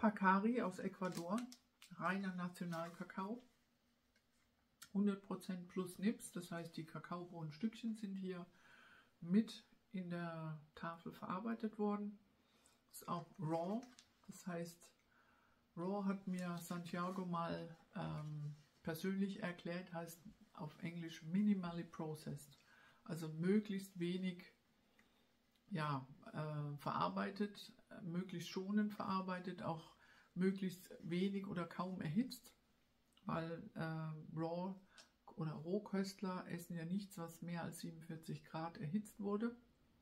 Pacari aus Ecuador, reiner Nationalkakao, 100% plus Nips, das heißt die Kakaobohnenstückchen sind hier mit in der Tafel verarbeitet worden. Ist auch raw, das heißt raw hat mir Santiago mal persönlich erklärt, heißt auf Englisch minimally processed, also möglichst wenig verarbeitet, möglichst schonend verarbeitet, auch möglichst wenig oder kaum erhitzt, weil Raw oder Rohköstler essen ja nichts, was mehr als 47 Grad erhitzt wurde.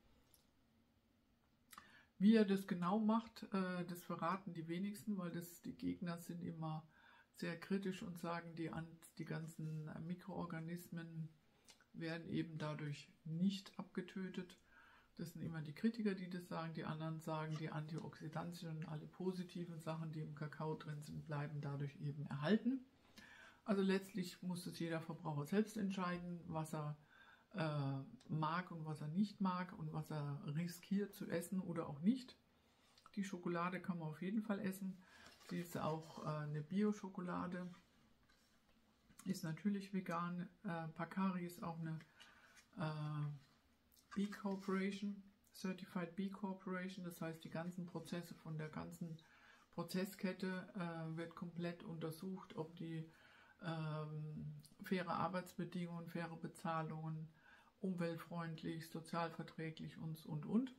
Wie er das genau macht, das verraten die wenigsten, weil die Gegner sind immer sehr kritisch und sagen, die ganzen Mikroorganismen werden eben dadurch nicht abgetötet. Das sind immer die Kritiker, die das sagen. Die anderen sagen, die Antioxidantien und alle positiven Sachen, die im Kakao drin sind, bleiben dadurch eben erhalten. Also letztlich muss es jeder Verbraucher selbst entscheiden, was er mag und was er nicht mag und was er riskiert zu essen oder auch nicht. Die Schokolade kann man auf jeden Fall essen. Sie ist auch eine Bio-Schokolade, ist natürlich vegan. Pacari ist auch eine B Corporation, Certified B Corporation, das heißt die ganzen Prozesse von der ganzen Prozesskette wird komplett untersucht, ob die faire Arbeitsbedingungen, faire Bezahlungen, umweltfreundlich, sozialverträglich und.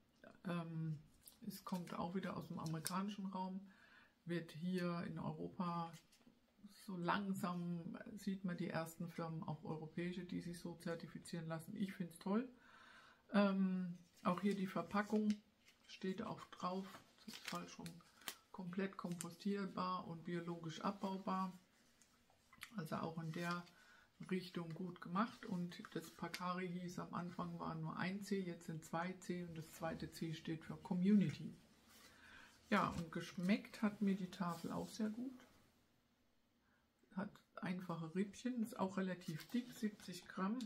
Es kommt auch wieder aus dem amerikanischen Raum, wird hier in Europa so langsam, sieht man die ersten Firmen, auch europäische, die sich so zertifizieren lassen. Ich finde es toll. Auch hier die Verpackung steht auch drauf, das ist halt schon komplett kompostierbar und biologisch abbaubar. Also auch in der Richtung gut gemacht. Und das Pacari hieß am Anfang war nur ein C, jetzt sind 2 C und das zweite C steht für Community. Ja, und geschmeckt hat mir die Tafel auch sehr gut. Hat einfache Rippchen, ist auch relativ dick, 50 Gramm.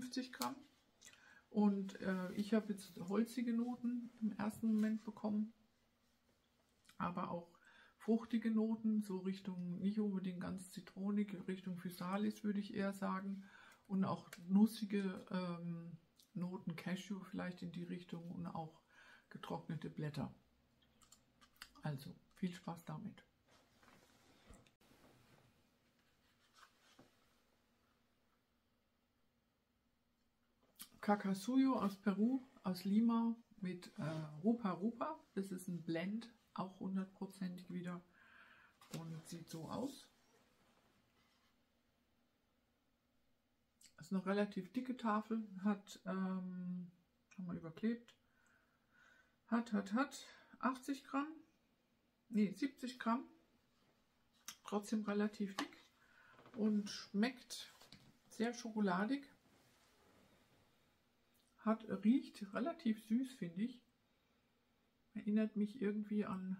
Und ich habe jetzt holzige Noten im ersten Moment bekommen, aber auch fruchtige Noten, so Richtung, nicht unbedingt ganz zitronig, Richtung Physalis würde ich eher sagen. Und auch nussige Noten, Cashew vielleicht in die Richtung und auch getrocknete Blätter. Also viel Spaß damit. Cacasuyo aus Peru, aus Lima mit Rupa Rupa. Das ist ein Blend, auch 100%ig wieder und sieht so aus. Das ist eine relativ dicke Tafel, hat, haben wir überklebt, hat 80 Gramm, nee 70 Gramm, trotzdem relativ dick und schmeckt sehr schokoladig. Riecht relativ süß, finde ich. Erinnert mich irgendwie an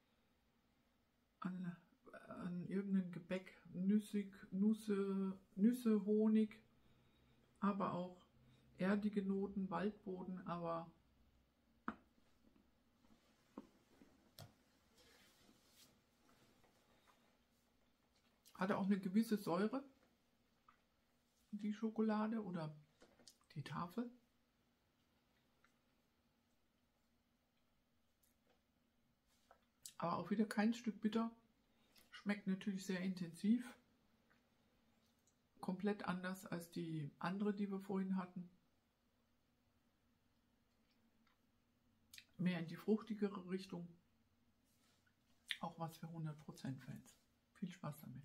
irgendein Gebäck, Nüsse, Honig, aber auch erdige Noten, Waldboden, aber hat auch eine gewisse Säure, die Schokolade oder die Tafel. Aber auch wieder kein Stück bitter. Schmeckt natürlich sehr intensiv. Komplett anders als die andere, die wir vorhin hatten. Mehr in die fruchtigere Richtung. Auch was für 100% Fans. Viel Spaß damit.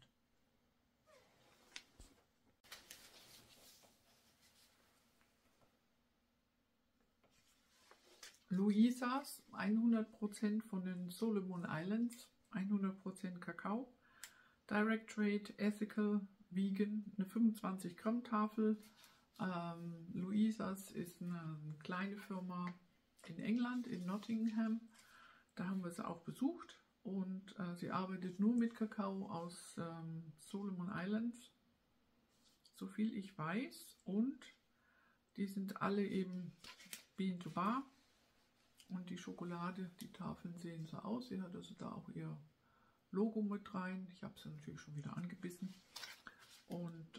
Louisas, 100% von den Solomon Islands, 100% Kakao, Direct Trade, Ethical, Vegan, eine 25 Gramm Tafel. Louisas ist eine kleine Firma in England, in Nottingham. Da haben wir sie auch besucht und sie arbeitet nur mit Kakao aus Solomon Islands, so viel ich weiß. Und die sind alle eben Bean to Bar. Und die Schokolade, die Tafeln sehen so aus. Sie hat also da auch ihr Logo mit rein. Ich habe sie natürlich schon wieder angebissen. Und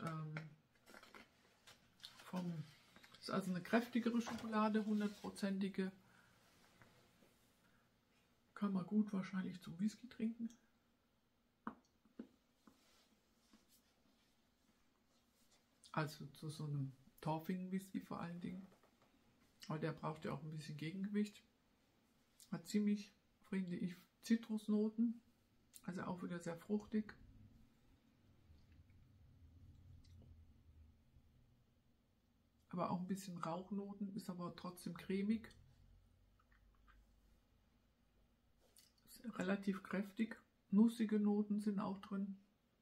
ist also eine kräftigere Schokolade, 100%ige. Kann man gut wahrscheinlich zum Whisky trinken. Also zu so einem Torfingen-Whisky vor allen Dingen. Aber der braucht ja auch ein bisschen Gegengewicht. Hat ziemlich, finde ich, Zitrusnoten. Also auch wieder sehr fruchtig. Aber auch ein bisschen Rauchnoten, ist aber trotzdem cremig. Ist relativ kräftig. Nussige Noten sind auch drin.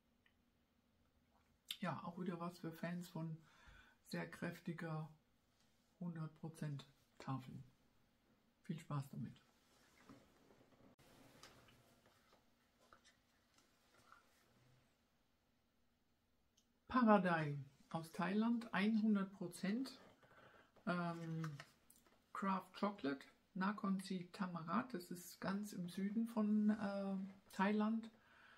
Ja, auch wieder was für Fans von sehr kräftiger 100% Tafeln. Viel Spaß damit. Paradai aus Thailand, 100% Craft Chocolate, Nakhon Si Thammarat, das ist ganz im Süden von Thailand,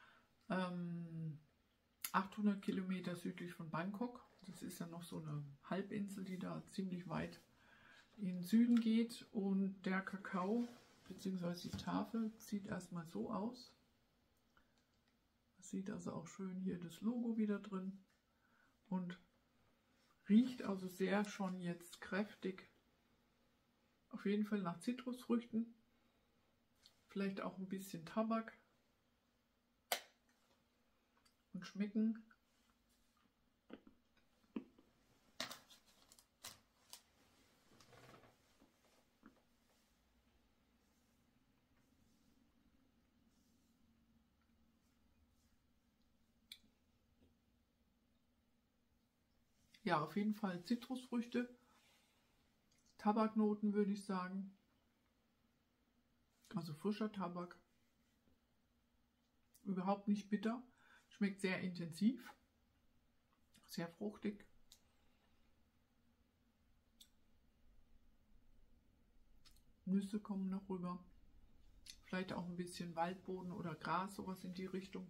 800 Kilometer südlich von Bangkok. Das ist ja noch so eine Halbinsel, die da ziemlich weit in den Süden geht. Und der Kakao bzw. die Tafel sieht erstmal so aus. Man sieht also auch schön hier das Logo wieder drin und riecht also sehr schon jetzt kräftig. Auf jeden Fall nach Zitrusfrüchten, vielleicht auch ein bisschen Tabak. Und schmecken. Ja, auf jeden Fall Zitrusfrüchte, Tabaknoten würde ich sagen. Also frischer Tabak. Überhaupt nicht bitter. Schmeckt sehr intensiv, sehr fruchtig. Nüsse kommen noch rüber. Vielleicht auch ein bisschen Waldboden oder Gras, sowas in die Richtung.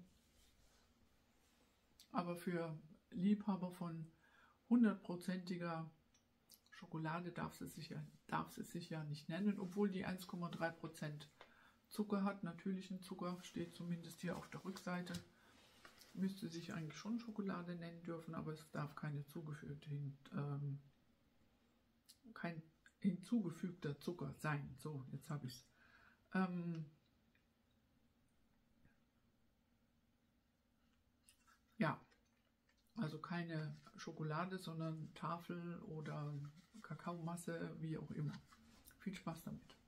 Aber für Liebhaber von 100%iger Schokolade darf es sich ja nicht nennen, obwohl die 1,3% Zucker hat. Natürlichen Zucker steht zumindest hier auf der Rückseite. Müsste sich eigentlich schon Schokolade nennen dürfen, aber es darf keine kein hinzugefügter Zucker sein. So, jetzt habe ich es. Ja, also keine Schokolade, sondern Tafel oder Kakaomasse, wie auch immer. Viel Spaß damit.